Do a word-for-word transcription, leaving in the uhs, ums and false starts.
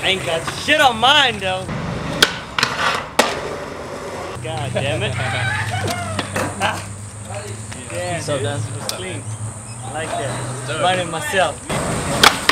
Ain't got shit on mine though. God damn it. Yeah, so dude, done. it was clean. I like that. Reminded myself.